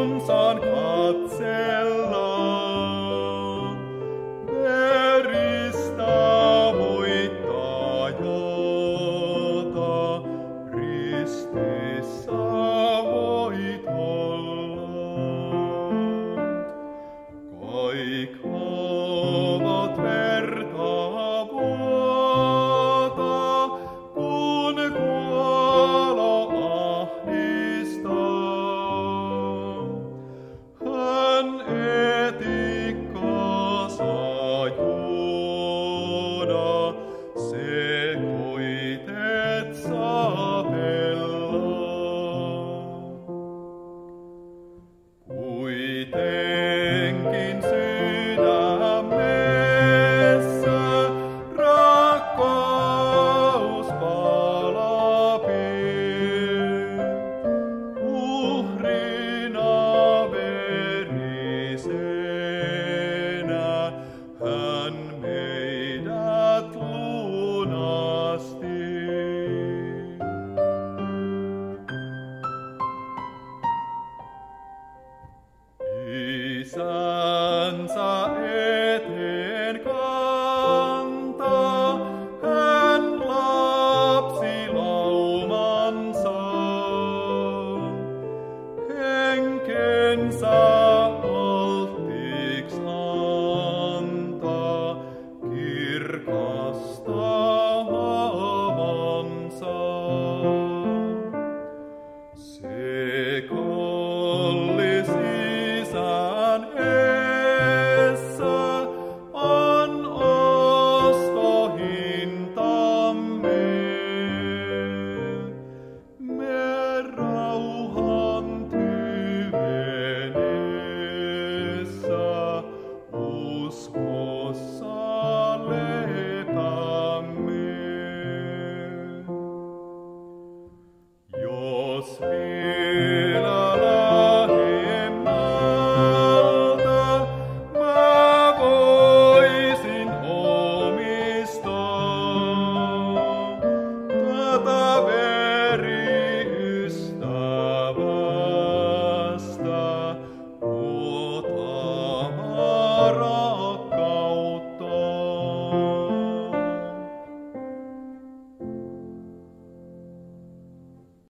kun saan katsella veristä voittajaa, ristissä voit olla. Kaik ovat verta vuota, kun kuolo ahdistaa. Hän etikkansa juoda, sekoitet sapellaan. Kuitenkin sydämessä rakkaus palapii, uhrina verisenä hän meidät lunasti. Isänsä eteen kantaa hän lapsilaumansa. Henkensä alttiiks antaa kirkastaa haavansa. Se kallis Isän edessä on ostohintamme. Me rauhan tyvenessä uskossa lepäämme. Jos